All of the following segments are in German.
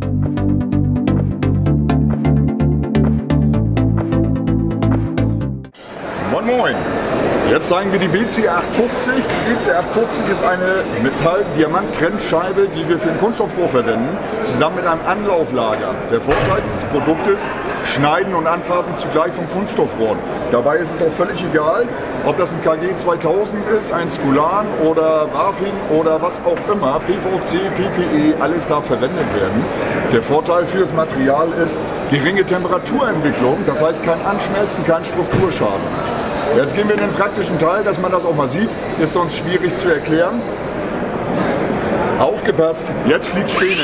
Moin Moin! Jetzt zeigen wir die BC850. Die BC850 ist eine Metall-Diamant-Trennscheibe, die wir für den Kunststoffrohr verwenden, zusammen mit einem Anlauflager. Der Vorteil dieses Produktes: Schneiden und Anfassen zugleich vom Kunststoffrohr. Dabei ist es auch völlig egal, ob das ein KG 2000 ist, ein Skulan oder Rafin oder was auch immer, PVC, PPE, alles darf verwendet werden. Der Vorteil für das Material ist geringe Temperaturentwicklung, das heißt kein Anschmelzen, kein Strukturschaden. Jetzt gehen wir in den praktischen Teil, dass man das auch mal sieht, ist sonst schwierig zu erklären. Aufgepasst, jetzt fliegt Späne.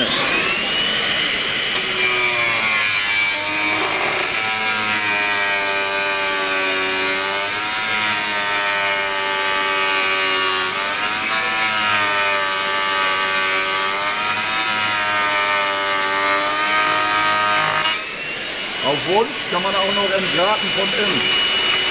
Auf Wunsch kann man auch noch entgraten von innen.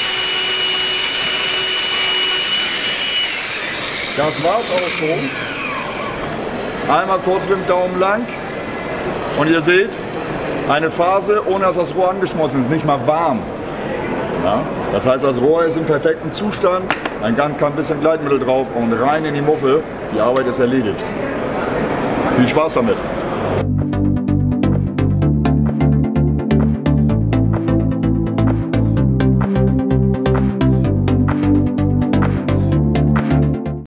Das war's auch schon. Einmal kurz mit dem Daumen lang und ihr seht, eine Phase, ohne dass das Rohr angeschmolzen ist, nicht mal warm. Ja? Das heißt, das Rohr ist im perfekten Zustand, ein ganz klein bisschen Gleitmittel drauf und rein in die Muffe. Die Arbeit ist erledigt. Viel Spaß damit!